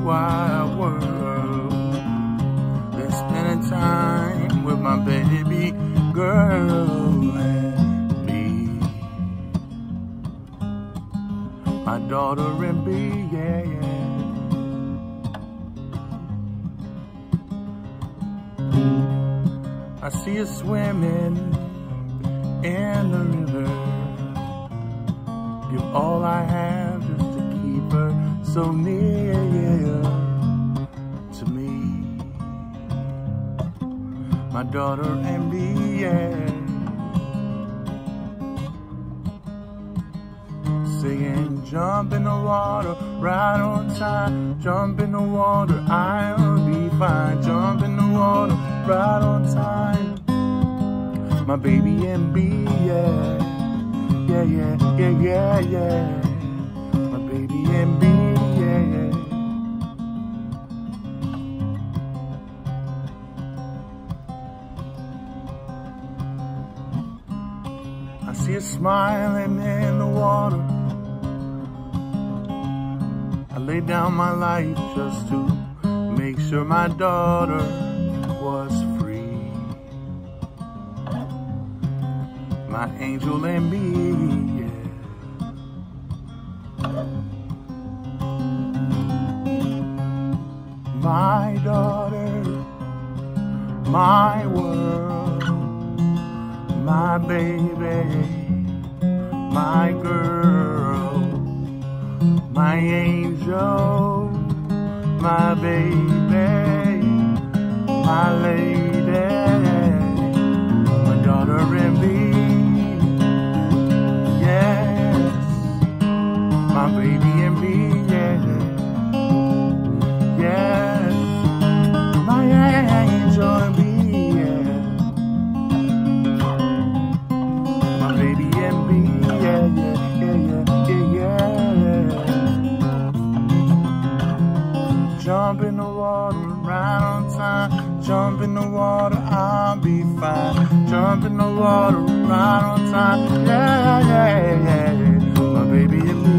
wide world. Been spending time with my baby girl and me. My daughter and me, yeah, yeah. I see her swimming in the river. Give all I have just to keep her so near to me. My daughter and me, yeah. Singing, jump in the water, right on time. Jump in the water, I'll be fine. Jump in the water, right on time. My baby and me, yeah. Yeah, yeah, yeah, yeah, yeah. My baby and me, yeah, yeah. I see her smiling in the water. I laid down my life just to make sure my daughter was free. My angel and me, yeah. My daughter, my world, my baby, my girl, my angel, my baby, my lady, my daughter and me. My baby and me, yeah, yes, my angel and me, yeah, my baby and me, yeah, yeah, yeah, yeah, yeah. Jump in the water, right on time. Jump in the water, I'll be fine. Jump in the water, right on time. Yeah, yeah, yeah, yeah. My baby and me.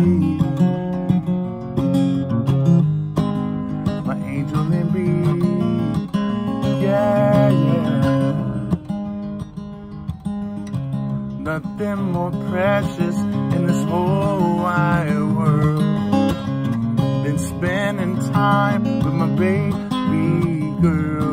Yeah, yeah. Nothing more precious in this whole wide world than spending time with my baby girl.